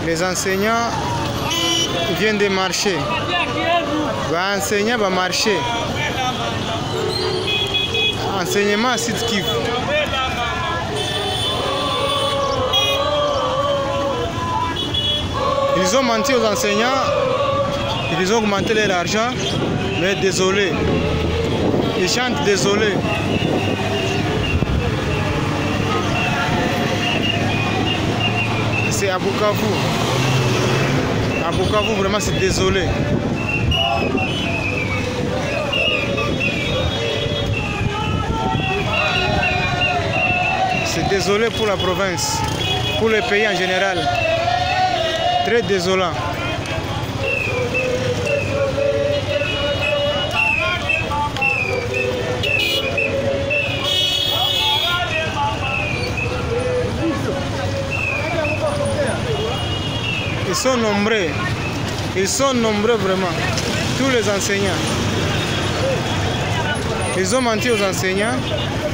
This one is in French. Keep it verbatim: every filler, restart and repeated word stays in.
Les enseignants viennent de marcher. Les enseignants vont marcher. Enseignement à Sud Kivu. Ils ont menti aux enseignants, ils ont augmenté leur argent, mais désolé. Ils chantent désolé. C'est à Bukavu. À Bukavu, vraiment, c'est désolé. C'est désolé pour la province, pour le pays en général. Très désolant. Ils sont nombreux. Ils sont nombreux vraiment. Tous les enseignants. Ils ont menti aux enseignants.